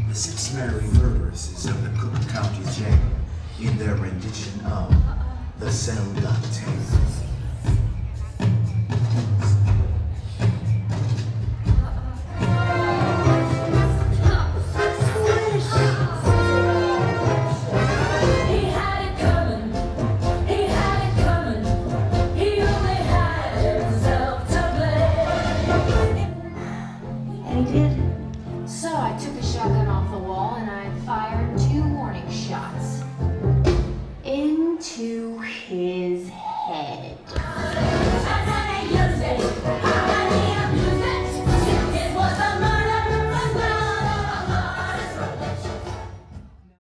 The six merry murderers of the Cook County Jail in their rendition of The Cell Block Tale.